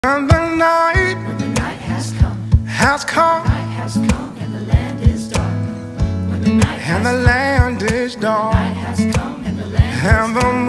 And the night, when the night has come, and the land is dark. When the night the land is dark, has come, and the land and the